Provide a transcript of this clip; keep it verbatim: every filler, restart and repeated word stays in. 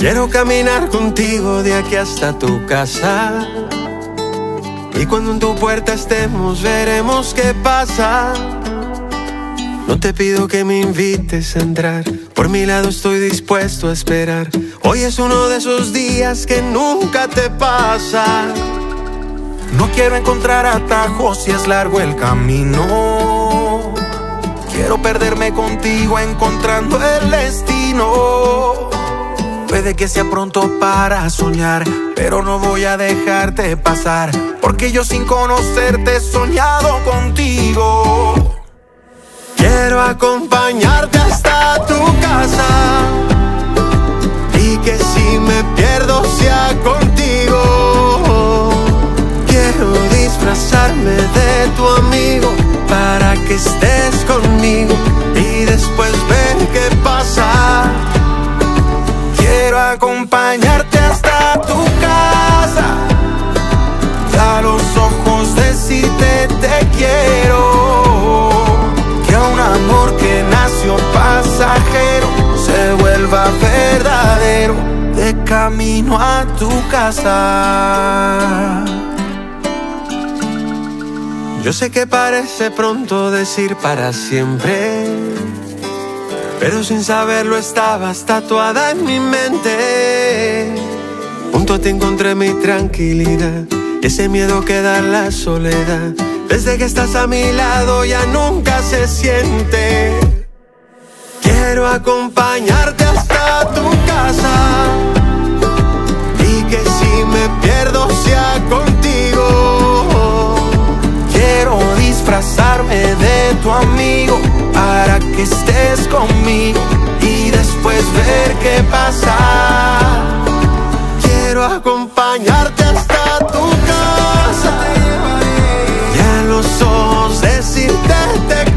Quiero caminar contigo de aquí hasta tu casa, y cuando en tu puerta estemos veremos qué pasa. No te pido que me invites a entrar, por mi lado estoy dispuesto a esperar. Hoy es uno de esos días que nunca te pasa. No quiero encontrar atajos si es largo el camino. Quiero perderme contigo encontrando el destino. Puede que sea pronto para soñar, pero no voy a dejarte pasar, porque yo sin conocerte he soñado contigo. Quiero acompañarte hasta tu casa, y que si me pierdo sea contigo. Quiero disfrazarme de tu amigo para que estés conmigo y después ver qué pasa. Quiero acompañarte hasta tu casa, y a los ojos decirte te quiero. Que un amor que nació pasajero se vuelva verdadero de camino a tu casa. Yo sé que parece pronto decir para siempre, pero sin saberlo estabas tatuada en mi mente. Junto a ti encontré mi tranquilidad, y ese miedo que da la soledad. Desde que estás a mi lado ya nunca se siente. Quiero acompañarte hasta tu casa, y que si me pierdo sea contigo. Quiero disfrazarme de tu amigo para que estés conmigo y después ver qué pasa. Quiero acompañarte hasta tu casa, y a los ojos decirte te